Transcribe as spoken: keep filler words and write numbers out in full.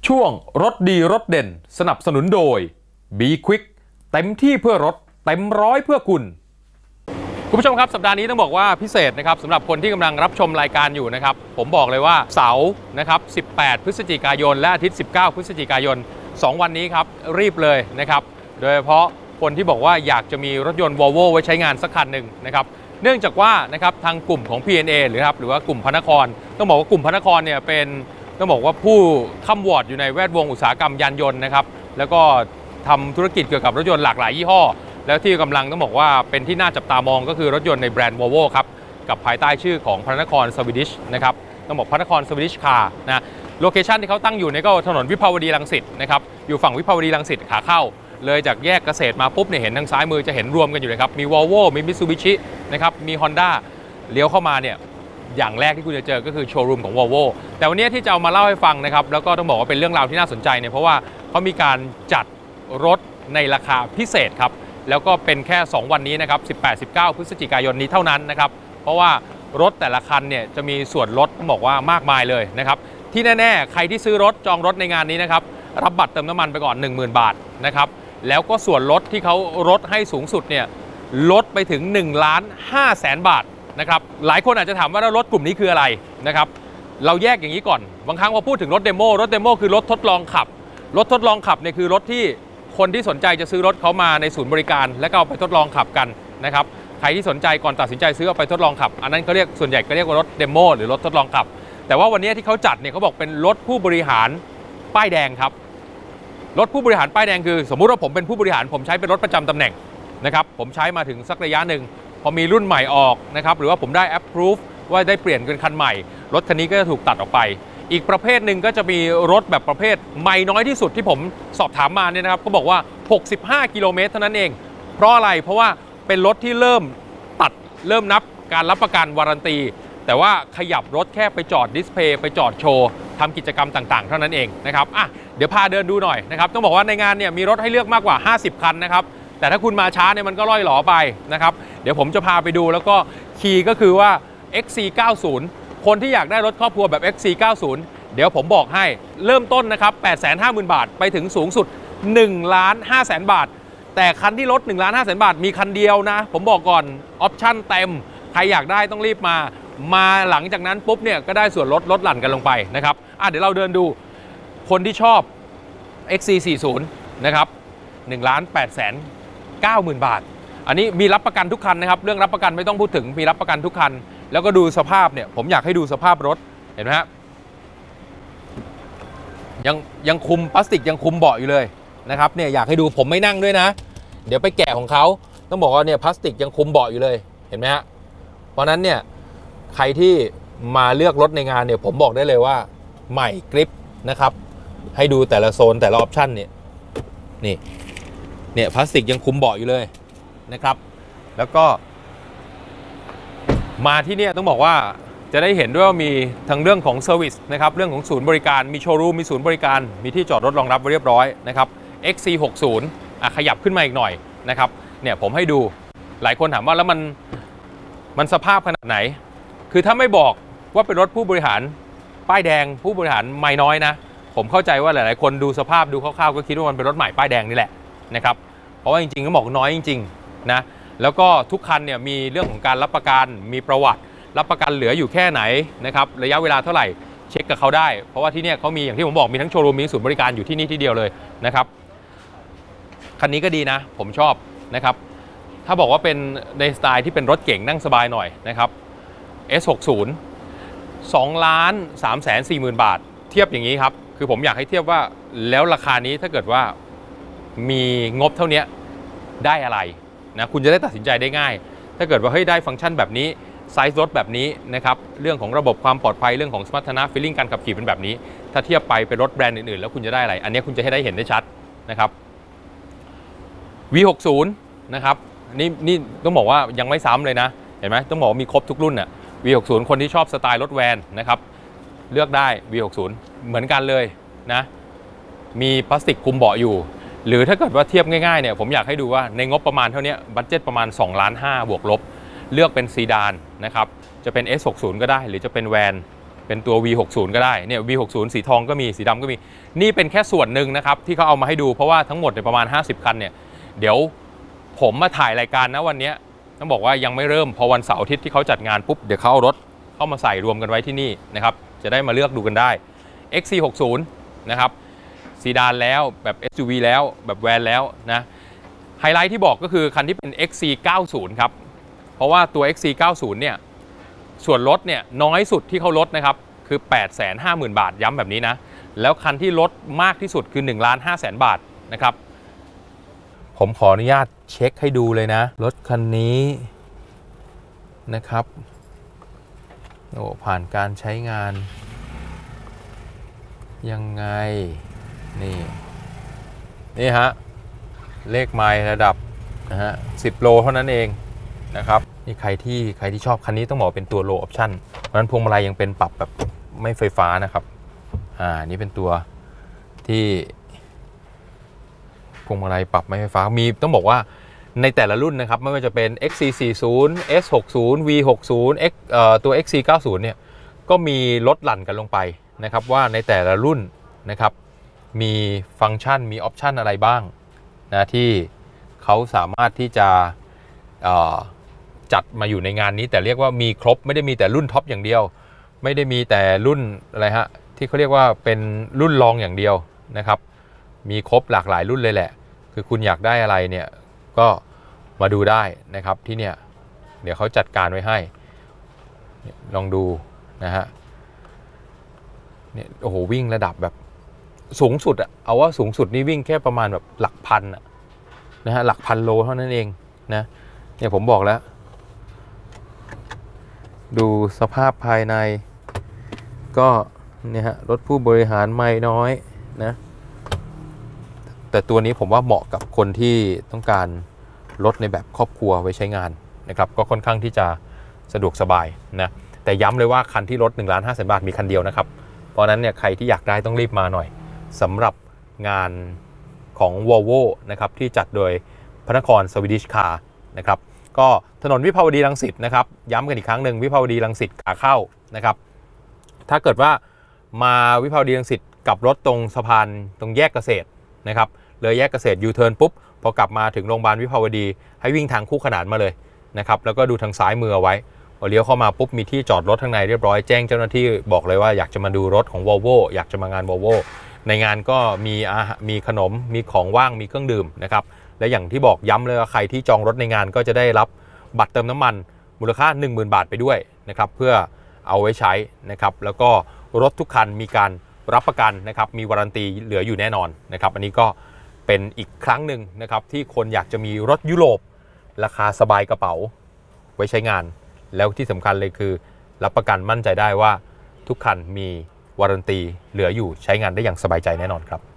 ช่วงรถดีรถเด่นสนับสนุนโดย บี Quick เต็มที่เพื่อรถเต็มร้อยเพื่อคุณคุณผู้ชมครับสัปดาห์นี้ต้องบอกว่าพิเศษนะครับสำหรับคนที่กำลังรับชมรายการอยู่นะครับผมบอกเลยว่าเสาร์นะครับสิบแปดพฤศจิกายนและอาทิตย์สิบเก้าพฤศจิกายนสองวันนี้ครับรีบเลยนะครับโดยเฉพาะคนที่บอกว่าอยากจะมีรถยนต์ Volvo ไว้ใช้งานสักคันหนึ่งนะครับเนื่องจากว่านะครับทางกลุ่มของ พี เอ็น เอ หรือครับหรือว่ากลุ่มพระนครต้องบอกว่ากลุ่มพระนครเนี่ยเป็นต้องบอกว่าผู้ค้ำวอร์ดอยู่ในแวดวงอุตสาหกรรมยานยนต์นะครับแล้วก็ทำธุรกิจเกี่ยวกับรถยนต์หลากหลายยี่ห้อแล้วที่กำลังต้องบอกว่าเป็นที่น่าจับตามองก็คือรถยนต์ในแบรนด์ Volvo ครับกับภายใต้ชื่อของพระนครสวีดิชนะครับต้องบอกพระนครสวีดิชคาร์นะโลเคชันที่เขาตั้งอยู่ในก็ถนนวิภาวดีรังสิตนะครับอยู่ฝั่งวิภาวดีรังสิตขาเข้าเลยจากแยกเกษตรมาปุ๊บเนี่ยเห็นทางซ้ายมือจะเห็นรวมกันอยู่เลยครับมี Volvo มี Mitsubishi นะครับมี Honda เลี้ยวเข้ามาเนี่ยอย่างแรกที่คุณจะเจอก็คือโชว์รูมของ Volvo แต่วันนี้ที่จะเอามาเล่าให้ฟังนะครับแล้วก็ต้องบอกว่าเป็นเรื่องราวที่น่าสนใจเนี่ยเพราะว่าเขามีการจัดรถในราคาพิเศษครับแล้วก็เป็นแค่สองวันนี้นะครับสิบแปด สิบเก้า พฤศจิกายนนี้เท่านั้นนะครับเพราะว่ารถแต่ละคันเนี่ยจะมีส่วนลดต้องบอกว่ามากมายเลยนะครับที่แน่ๆใครที่ซื้อรถจองรถในงานนี้นะครับรับบัตรเติมน้ำมันไปก่อน หนึ่งหมื่น บาทนะครับแล้วก็ส่วนลดที่เขาลดให้สูงสุดเนี่ยลดไปถึงหนึ่งล้านห้าแสนบาทนะครับหลายคนอาจจะถามว่ารถกลุ่มนี้คืออะไรนะครับเราแยกอย่างนี้ก่อนบางครั้งพอพูดถึงรถเดโมรถเดโมคือรถทดลองขับรถทดลองขับเนี่ยคือรถที่คนที่สนใจจะซื้อรถเขามาในศูนย์บริการแล้วก็เอาไปทดลองขับกันนะครับใครที่สนใจก่อนตัดสินใจซื้อเอาไปทดลองขับอันนั้นเขาเรียกส่วนใหญ่ก็เรียกว่ารถเดโมหรือรถทดลองขับแต่ว่าวันนี้ที่เขาจัดเนี่ยเขาบอกเป็นรถผู้บริหารป้ายแดงครับรถผู้บริหารป้ายแดงคือสมมุติว่าผมเป็นผู้บริหารผมใช้เป็นรถประจำตำแหน่งนะครับผมใช้มาถึงสักระยะหนึ่งพอมีรุ่นใหม่ออกนะครับหรือว่าผมได้ approve ว่าได้เปลี่ยนเป็นคันใหม่รถคันนี้ก็จะถูกตัดออกไปอีกประเภทหนึ่งก็จะมีรถแบบประเภทไม่น้อยที่สุดที่ผมสอบถามมาเนี่ยนะครับก็บอกว่าหกสิบห้ากิโลเมตรเท่านั้นเองเพราะอะไรเพราะว่าเป็นรถที่เริ่มตัดเริ่มนับการรับประกันวารันตีแต่ว่าขยับรถแค่ไปจอดดิสเพย์ไปจอดโชว์ทำกิจกรรมต่างๆเท่านั้นเองนะครับอ่ะเดี๋ยวพาเดินดูหน่อยนะครับต้องบอกว่าในงานเนี่ยมีรถให้เลือกมากกว่าห้าสิบคันนะครับแต่ถ้าคุณมาช้าเนี่ยมันก็ล่อยหลอไปนะครับเดี๋ยวผมจะพาไปดูแล้วก็คีย์ก็คือว่า เอ็กซ์ ซี เก้าสิบ คนที่อยากได้รถครอบครัวแบบ เอ็กซ์ ซี เก้าสิบ เดี๋ยวผมบอกให้เริ่มต้นนะครับ แปดแสนห้าหมื่น บาทไปถึงสูงสุด หนึ่งล้านห้าแสน บาทแต่คันที่ลด หนึ่งล้านห้าแสน บาทมีคันเดียวนะผมบอกก่อนออปชั่นเต็มใครอยากได้ต้องรีบมามาหลังจากนั้นปุ๊บเนี่ยก็ได้ส่วนลดลดหลั่นกันลงไปนะครับอ่ะเดี๋ยวเราเดินดูคนที่ชอบ เอ็กซ์ ซี สี่สิบ นะครับ หนึ่งล้านแปดแสนเก้าหมื่น บาทอันนี้มีรับประกันทุกคันนะครับเรื่องรับประกันไม่ต้องพูดถึงมีรับประกันทุกคันแล้วก็ดูสภาพเนี่ยผมอยากให้ดูสภาพรถเห็นไหมฮะยังยังคุมพลาสติกยังคุมเบาะอยู่เลยนะครับเนี่ยอยากให้ดูผมไม่นั่งด้วยนะเดี๋ยวไปแกะของเขาต้องบอกว่าเนี่ยพลาสติกยังคุมเบาะอยู่เลยเห็นไหมฮะเพราะนั้นเนี่ยใครที่มาเลือกรถในงานเนี่ยผมบอกได้เลยว่าใหม่กริปนะครับให้ดูแต่ละโซนแต่ละออปชั่นเนี่ยนี่เนี่ยพลาสติกยังคุมเบาะอยู่เลยนะครับแล้วก็มาที่นี่ต้องบอกว่าจะได้เห็นด้วยว่ามีทั้งเรื่องของเซอร์วิสนะครับเรื่องของศูนย์บริการมีโชว์รูมมีศูนย์บริการมีที่จอดรถรองรับไว้เรียบร้อยนะครับ เอ็กซ์ ซี หกสิบ อ่ะขยับขึ้นมาอีกหน่อยนะครับเนี่ยผมให้ดูหลายคนถามว่าแล้วมันมันสภาพขนาดไหนคือถ้าไม่บอกว่าเป็นรถผู้บริหารป้ายแดงผู้บริหารไม่น้อยนะผมเข้าใจว่าหลายๆคนดูสภาพดูคร่าวๆก็คิดว่ามันเป็นรถใหม่ป้ายแดงนี่แหละนะครับเพราะว่าจริงๆก็บอกน้อยจริงๆนะแล้วก็ทุกคันเนี่ยมีเรื่องของการรับประกันมีประวัติรับประกันเหลืออยู่แค่ไหนนะครับระยะเวลาเท่าไหร่เช็คกับเขาได้เพราะว่าที่นี่เขามีอย่างที่ผมบอกมีทั้งโชว์รูมมีศูนย์บริการอยู่ที่นี่ที่เดียวเลยนะครับคันนี้ก็ดีนะผมชอบนะครับถ้าบอกว่าเป็นในสไตล์ที่เป็นรถเก่งนั่งสบายหน่อยนะครับ เอส หกสิบ สองล้านสามแสนสี่หมื่น บาทเทียบอย่างนี้ครับคือผมอยากให้เทียบว่าแล้วราคานี้ถ้าเกิดว่ามีงบเท่านี้ได้อะไรนะคุณจะได้ตัดสินใจได้ง่ายถ้าเกิดว่าเฮ้ยได้ฟังก์ชันแบบนี้ไซส์รถแบบนี้นะครับเรื่องของระบบความปลอดภัยเรื่องของสมรรถนะฟีลลิ่งการขับขี่เป็นแบบนี้ถ้าเทียบไปเป็นรถแบรนด์อื่นๆแล้วคุณจะได้อะไรอันนี้คุณจะให้ได้เห็นได้ชัดนะครับ วี หกสิบ นะครับนี่นี่ต้องบอกว่ายังไม่ซ้ำเลยนะเห็นไหมต้องบอกว่ามีครบทุกรุ่นอ่ะ วี หกสิบ คนที่ชอบสไตล์รถแวนนะครับเลือกได้ วี หกสิบ เหมือนกันเลยนะมีพลาสติกคุมเบาะอยู่หรือถ้าเกิดว่าเทียบง่ายๆเนี่ยผมอยากให้ดูว่าในงบประมาณเท่านี้บัดเจ็ตประมาณสองล้านห้าบวกลบเลือกเป็นซีดานนะครับจะเป็น เอส หกสิบ ก็ได้หรือจะเป็นแวนเป็นตัว วี หกสิบ ก็ได้เนี่ย วี หกสิบ สีทองก็มีสีดำก็มีนี่เป็นแค่ส่วนหนึ่งนะครับที่เขาเอามาให้ดูเพราะว่าทั้งหมดในประมาณห้าสิบคันเนี่ยเดี๋ยวผมมาถ่ายรายการนะวันนี้ต้องบอกว่ายังไม่เริ่มพอวันเสาร์อาทิตย์ที่เขาจัดงานปุ๊บเดี๋ยวเขาเอารถเข้ามาใส่รวมกันไว้ที่นี่นะครับจะได้มาเลือกดูกันได้ เอ็กซ์ ซี หกสิบ นะครับซีดานแล้วแบบ เอส ยู วี แล้วแบบแวนแล้วนะไฮไลท์ที่บอกก็คือคันที่เป็น เอ็กซ์ ซี เก้าสิบ ครับเพราะว่าตัว เอ็กซ์ ซี เก้าสิบ เนี่ยส่วนลดเนี่ยน้อยสุดที่เขาลดนะครับคือ แปดแสนห้าหมื่น บาทย้ำแบบนี้นะแล้วคันที่ลดมากที่สุดคือ หนึ่งล้านห้าแสน บาทนะครับผมขออนุญาตเช็คให้ดูเลยนะรถคันนี้นะครับโอ้ผ่านการใช้งานยังไงนี่นี่ฮะเลขไมล์ระดับนะฮะสิบโลเท่านั้นเองนะครับนี่ใครที่ใครที่ชอบคันนี้ต้องบอกเป็นตัว low option เพราะฉะนั้นพวงมาลัยยังเป็นปรับแบบไม่ไฟฟ้านะครับอ่านี่เป็นตัวที่พวงมาลัยปรับไม่ไฟฟ้ามีต้องบอกว่าในแต่ละรุ่นนะครับไม่ว่าจะเป็น เอ็กซ์ ซี สี่สิบ เอส หกสิบ วี หกสิบ X เอ่อตัว เอ็กซ์ ซี เก้าสิบ เนี่ยก็มีลดหลั่นกันลงไปนะครับว่าในแต่ละรุ่นนะครับมีฟังก์ชันมีออปชันอะไรบ้างนะที่เขาสามารถที่จะจัดมาอยู่ในงานนี้แต่เรียกว่ามีครบไม่ได้มีแต่รุ่นท็อปอย่างเดียวไม่ได้มีแต่รุ่นอะไรฮะที่เขาเรียกว่าเป็นรุ่นรองอย่างเดียวนะครับมีครบหลากหลายรุ่นเลยแหละคือคุณอยากได้อะไรเนี่ยก็มาดูได้นะครับที่เนี่ยเดี๋ยวเขาจัดการไว้ให้ลองดูนะฮะเนี่ยโอ้โหวิ่งระดับแบบสูงสุดอะเอาว่าสูงสุดนี่วิ่งแค่ประมาณแบบหลักพันอะนะฮะหลักพันโลเท่านั้นเองนะเนี่ยผมบอกแล้วดูสภาพภายในก็เนี่ยฮะรถผู้บริหารไม่น้อยนะแต่ตัวนี้ผมว่าเหมาะกับคนที่ต้องการรถในแบบครอบครัวไว้ใช้งานนะครับก็ค่อนข้างที่จะสะดวกสบายนะแต่ย้ำเลยว่าคันที่รถ หนึ่งล้านห้าแสน บาทมีคันเดียวนะครับเพราะนั้นเนี่ยใครที่อยากได้ต้องรีบมาหน่อยสำหรับงานของ Volvo นะครับที่จัดโดยพระนครสวีดิชคาร์นะครับก็ถนนวิภาวดีรังสิตนะครับย้ำกันอีกครั้งหนึ่งวิภาวดีรังสิตขาเข้านะครับถ้าเกิดว่ามาวิภาวดีรังสิตกลับรถตรงสะพานตรงแยกเกษตรนะครับเลยแยกเกษตรยูเทิร์นปุ๊บพอกลับมาถึงโรงพยาบาลวิภาวดีให้วิ่งทางคู่ขนานมาเลยนะครับแล้วก็ดูทางซ้ายมือเอาไว้พอเลี้ยวเข้ามาปุ๊บมีที่จอดรถข้างในเรียบร้อยแจ้งเจ้าหน้าที่บอกเลยว่าอยากจะมาดูรถของ Volvo อยากจะมางาน Volvo ในงานก็มีอาหารมีขนมมีของว่างมีเครื่องดื่มนะครับและอย่างที่บอกย้ำเลยว่าใครที่จองรถในงานก็จะได้รับบัตรเติมน้ำมันมูลค่า หนึ่งหมื่น บาทไปด้วยนะครับเพื่อเอาไว้ใช้นะครับแล้วก็รถทุกคันมีการรับประกันนะครับมีวารันตีเหลืออยู่แน่นอนนะครับอันนี้ก็เป็นอีกครั้งหนึ่งนะครับที่คนอยากจะมีรถยุโรปราคาสบายกระเป๋าไว้ใช้งานแล้วที่สำคัญเลยคือรับประกันมั่นใจได้ว่าทุกคันมีวารันตีเหลืออยู่ใช้งานได้อย่างสบายใจแน่นอนครับ